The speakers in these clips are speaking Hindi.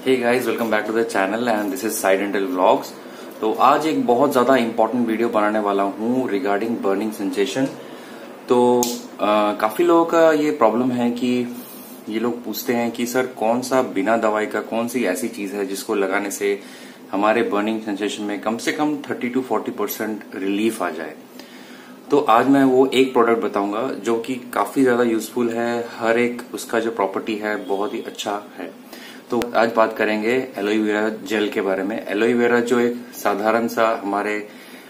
Hey guys, welcome back to the channel and this is side dental vlogs. तो आज एक बहुत ज्यादा इंपॉर्टेंट वीडियो बनाने वाला हूँ रिगार्डिंग बर्निंग सेंसेशन। तो काफी लोगों का ये प्रॉब्लम है कि ये लोग पूछते हैं कि सर कौन सा बिना दवाई का कौन सी ऐसी चीज है जिसको लगाने से हमारे बर्निंग सेंसेशन में कम से कम 30 to 40% रिलीफ आ जाए। तो आज मैं वो एक प्रोडक्ट बताऊंगा जो कि काफी ज्यादा यूजफुल है, हर एक उसका जो प्रॉपर्टी है बहुत ही अच्छा है। तो आज बात करेंगे एलोवेरा जेल के बारे में। एलोवेरा जो एक साधारण सा हमारे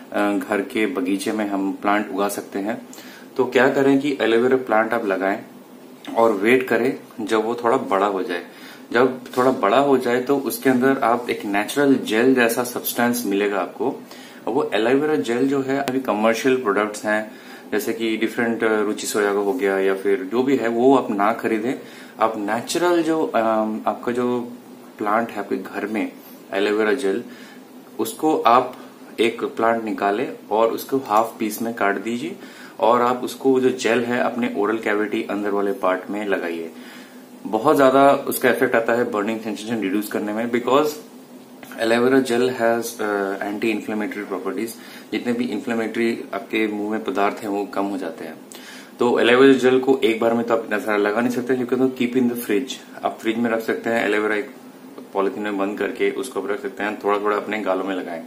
घर के बगीचे में हम प्लांट उगा सकते हैं। तो क्या करें कि एलोवेरा प्लांट आप लगाएं और वेट करें जब वो थोड़ा बड़ा हो जाए। जब थोड़ा बड़ा हो जाए तो उसके अंदर आप एक नेचुरल जेल जैसा सब्सटेंस मिलेगा आपको। और वो एलोवेरा जेल जो है अभी कमर्शियल प्रोडक्ट्स हैं, जैसे कि डिफरेंट रुचि सोया का हो गया या फिर जो भी है, वो आप ना खरीदें। आप नेचुरल जो आपका जो प्लांट है आपके घर में एलोवेरा जेल, उसको आप एक प्लांट निकाले और उसको हाफ पीस में काट दीजिए और आप उसको जो जेल है अपने ओरल कैविटी अंदर वाले पार्ट में लगाइए। बहुत ज्यादा उसका इफेक्ट आता है बर्निंग सेंसेशन रिड्यूस करने में, because aloe vera gel has anti inflammatory properties. जितने भी इन्फ्लेमेटरी आपके मुंह में पदार्थ हैं वो कम हो जाते हैं। तो एलोवेरा जेल को एक बार में तो आप इतना सारा लगा नहीं सकते, क्योंकि तो कीप इन द फ्रिज, आप फ्रिज में रख सकते हैं। एलोवेरा एक पॉलिथीन में बंद करके उसको रख सकते हैं, थोड़ा थोड़ा अपने गालों में लगाएं।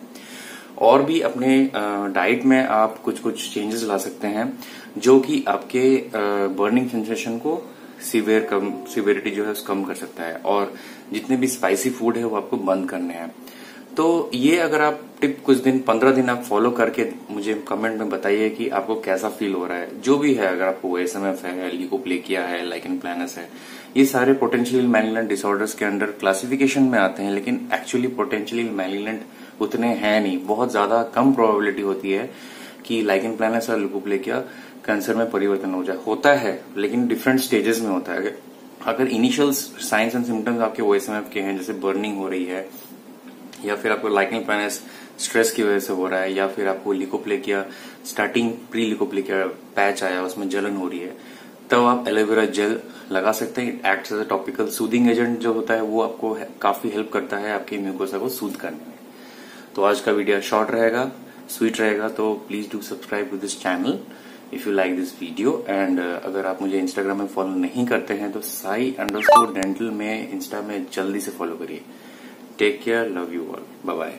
और भी अपने डाइट में आप कुछ कुछ चेंजेस ला सकते हैं जो कि आपके बर्निंग सेंसेशन को सिवियरिटी जो है कम कर सकता है। और जितने भी स्पाइसी फूड है वो आपको बंद करने हैं। तो ये अगर आप टिप कुछ दिन 15 दिन आप फॉलो करके मुझे कमेंट में बताइए कि आपको कैसा फील हो रहा है। जो भी है, अगर आपको एसएमएफ है, ल्यूकोप्लेकिया है, लाइकन प्लानस है, ये सारे पोटेंशियल मैलिग्नेंट डिसऑर्डर्स के अंडर क्लासिफिकेशन में आते हैं, लेकिन एक्चुअली पोटेंशियल मैलिग्नेंट उतने हैं नहीं। बहुत ज्यादा कम प्रोबेबिलिटी होती है कि लाइकन प्लानस और ल्यूकोप्लेकिया कैंसर में परिवर्तन हो जाए। होता है लेकिन डिफरेंट स्टेजेस में होता है। अगर इनिशियल साइंस एंड सिम्टम्स आपके ओएसएमएफ के हैं, जैसे बर्निंग हो रही है, या फिर आपको लाइकन प्लानस स्ट्रेस की वजह से हो रहा है, या फिर आपको leukoplakia starting pre leukoplakia patch आया उसमें जलन हो रही है, तब आप एलोवेरा जेल लगा सकते हैं। It acts as a topical soothing agent जो होता है वो आपको काफी हेल्प करता है आपके म्यूकोसा को सूद करने में। तो आज का वीडियो शॉर्ट रहेगा, स्वीट रहेगा, तो please do subscribe to this channel if you like this video. And अगर आप मुझे इंस्टाग्राम में फॉलो नहीं करते हैं तो sai_dental में इंस्टा में जल्दी से फॉलो करिए। Take care, love you all, bye bye.